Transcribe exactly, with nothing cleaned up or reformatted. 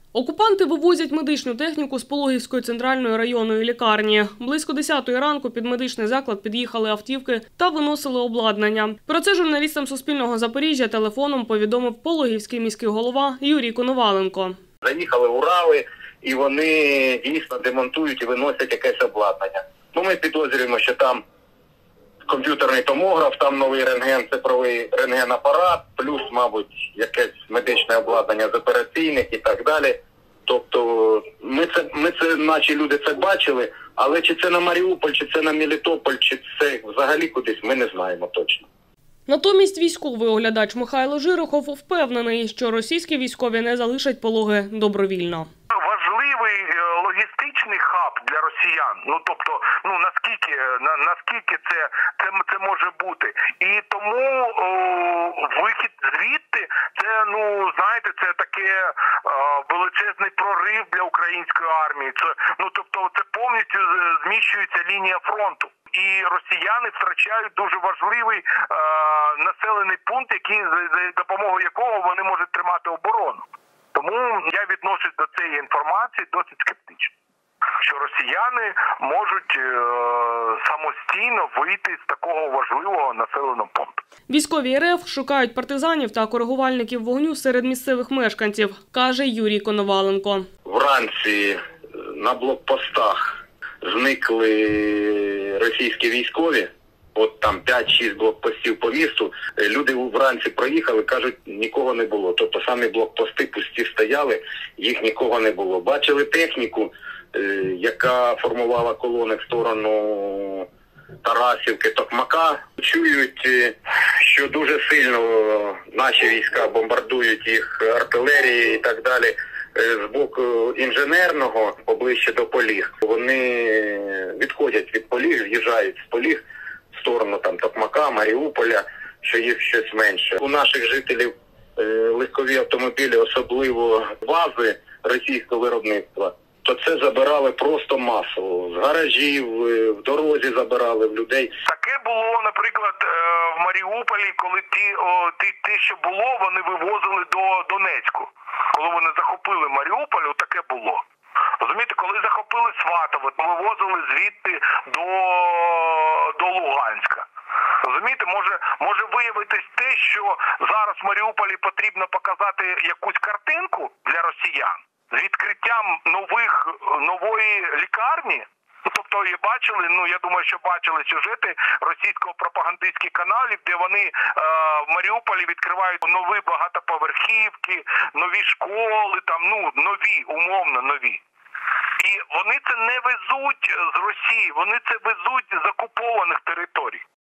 Окупанти вивозять медичну техніку з Пологівської центральної районної лікарні. Близько десятої ранку під медичний заклад під'їхали автівки та виносили обладнання. Про це журналістам Суспільного Запоріжжя телефоном повідомив Пологівський міський голова Юрій Коноваленко. Заїхали Урали і вони дійсно демонтують і виносять якесь обладнання. Ну, ми підозрюємо, що там комп'ютерний томограф, там новий рентген, цифровий рентген-апарат, плюс, мабуть, якесь медичне обладнання з операційних і так далі. Тобто ми це, ми це, наші люди це бачили, але чи це на Маріуполь, чи це на Мелітополь, чи це взагалі кудись, ми не знаємо точно. Натомість військовий оглядач Михайло Жирохов впевнений, що російські військові не залишать Пологи добровільно. Важливий логістичний хаб для росіян. Ну тобто, ну наскільки на наскільки це це це може бути, і тому о, вихід звідти це, ну знаєте, це таке о, величезний прорив для української армії. Це ну тобто, це повністю зміщується лінія фронту. І росіяни втрачають дуже важливий е, населений пункт, який за, за допомогою якого вони можуть тримати оборону. Тому я відношусь до цієї інформації досить скептично, що росіяни можуть е, самостійно вийти з такого важливого населеного пункту. Військові РФ шукають партизанів та коригувальників вогню серед місцевих мешканців, каже Юрій Коноваленко. Вранці на блокпостах зникли російські військові. От там п'ять-шість блокпостів по місту, люди вранці проїхали, кажуть, нікого не було. Тобто самі блокпости пусті стояли, їх нікого не було. Бачили техніку, яка формувала колони в сторону Тарасівки, Токмака. Чують, що дуже сильно наші війська бомбардують їх артилерією і так далі. З боку інженерного, поближче до Поліг. Вони відходять від Поліг, в'їжджають з Поліг в сторону там Токмака, Маріуполя, що їх щось менше. У наших жителів е, легкові автомобілі, особливо ВАЗи російського виробництва, то це забирали просто масово. З гаражів, в дорозі забирали в людей. Таке було, наприклад, в Маріуполі, коли ті, о, ті, ті, що було, вони вивозили до Донецьку. Коли вони захопили Маріуполь, таке було. Розумієте, коли захопили Сватове, то вивозили звідти до, до Луганська. Розумієте, може, може виявитись те, що зараз в Маріуполі потрібно показати якусь картинку для росіян з відкриттям нових, нової лікарні. Тобто, і бачили, ну я думаю, що бачили сюжети російсько-пропагандистських каналів, де вони е, в Маріуполі відкривають нові багатоповерхівки, нові школи, там, ну, нові, умовно нові. І вони це не везуть з Росії, вони це везуть з окупованих територій.